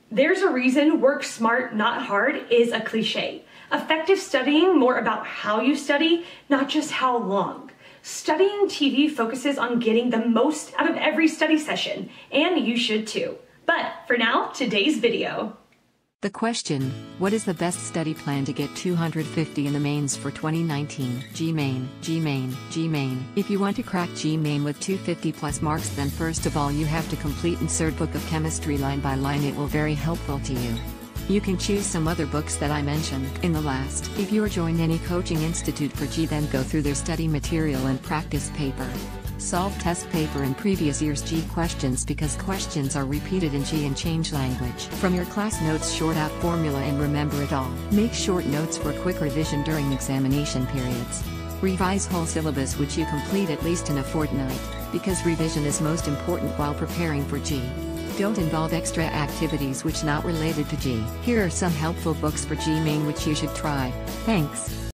There's a reason work smart, not hard is a cliche. Effective studying more about how you study, not just how long. Studying TV focuses on getting the most out of every study session, and you should too. But for now, today's video. The question, what is the best study plan to get 250 in the mains for 2019? G-Main. If you want to crack G-Main with 250 plus marks, then first of all you have to complete NCERT book of chemistry line by line. It will very helpful to you. You can choose some other books that I mentioned in the last. If you are joined any coaching institute for G, then go through their study material and practice paper. Solve test paper and previous year's G questions because questions are repeated in G and change language. From your class notes, short out formula and remember it all. Make short notes for quick revision during examination periods. Revise whole syllabus which you complete at least in a fortnight, because revision is most important while preparing for G. Don't involve extra activities which not related to G. Here are some helpful books for G-Main which you should try. Thanks.